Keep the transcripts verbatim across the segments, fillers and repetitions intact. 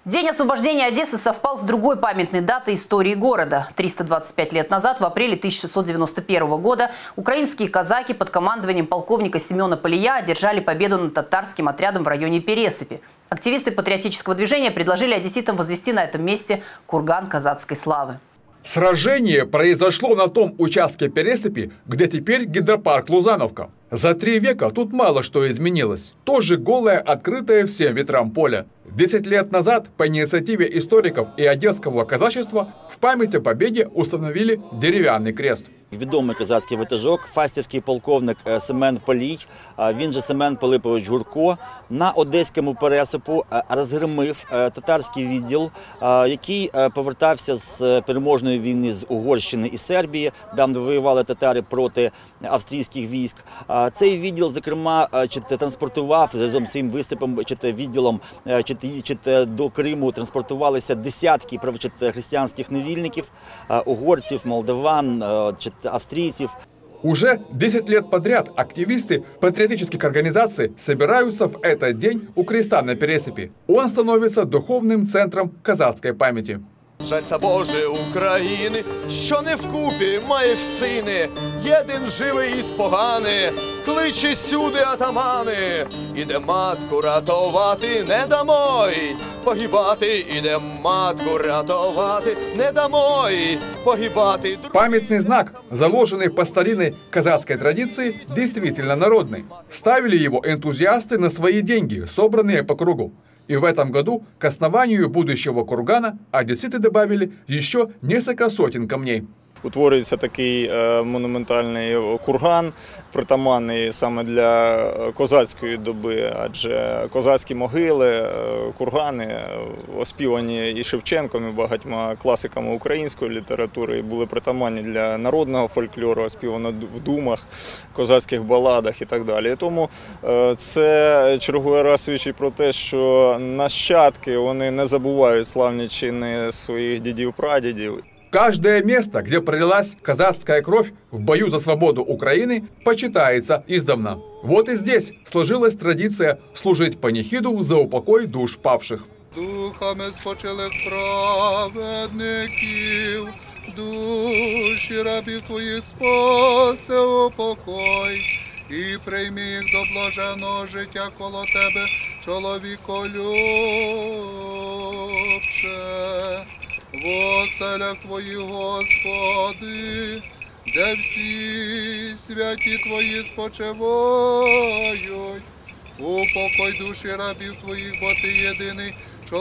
День освобождения Одессы совпал с другой памятной датой истории города. триста двадцать пять лет назад, в апреле тысяча шестьсот девяносто первого года, украинские казаки под командованием полковника Семена Полия одержали победу над татарским отрядом в районе Пересыпи. Активисты патриотического движения предложили одесситам возвести на этом месте курган казацкой славы. Сражение произошло на том участке Пересыпи, где теперь гидропарк Лузановка. За три века тут мало что изменилось. Тоже голое, открытое всем ветрам поле. Десять лет назад по инициативе историков и одесского казачества в память о победе установили деревянный крест. Відомий козацький витяжок, фастівський полковник Семен Полій, він же Семен Пилипович Гурко, на Одеському Пересипу розгромив татарський відділ, який повертався з переможної війни з Угорщини і Сербії, там де воювали татари проти австрійських військ. Цей відділ, зокрема, транспортував разом з цим виступом, відділом до Криму транспортувалися десятки християнських невільників, угорців, молдаван, австрийцев. Уже десять лет подряд активисты патриотических организаций собираются в этот день у креста на Пересыпи. Он становится духовным центром казацкой памяти. Жалься Боже України, що не вкупі маєш сини, єдин живий і спогани, кличе сюди атамани. Іде матку рятувати, не дамой погибати, іде матку рятувати, не дамой погибати. Памятный знак, заложенный по старинной казацкой традиции, действительно народный. Ставили его энтузиасты на свои деньги, собранные по кругу. И в этом году к основанию будущего кургана одесситы добавили еще несколько сотен камней. Утворюється такий монументальний курган, притаманний саме для козацької доби, адже козацькі могили, кургани, оспівані і Шевченком, і багатьма класиками української літератури, були притаманні для народного фольклору, оспівано в думах, козацьких баладах і так далі. Тому це черговий раз свідчить про те, що нащадки вони не забувають славні чини своїх дідів-прадідів. Каждое место, где пролилась казацкая кровь в бою за свободу Украины, почитается издавна. Вот и здесь сложилась традиция служить панихиду за упокой душ павших. Духами спочилих праведників, душі рабів твоїх спаси упокой, і прийми їх до блаженного життя коло тебе, чоловіколюбче. В оселях Твоїх, Господи, де всі святі Твої спочивають, упокой душі рабів Твоїх, бо Ти єдиний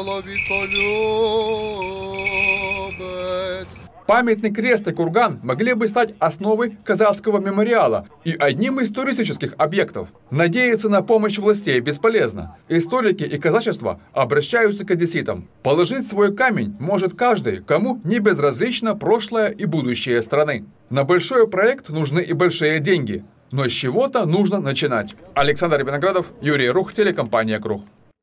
чоловіколюбець. Памятный крест и курган могли бы стать основой казацкого мемориала и одним из туристических объектов. Надеяться на помощь властей бесполезно. Историки и казачество обращаются к одесситам. Положить свой камень может каждый, кому не безразлично прошлое и будущее страны. На большой проект нужны и большие деньги. Но с чего-то нужно начинать. Александр Виноградов, Юрий Рух, телекомпания «Круг».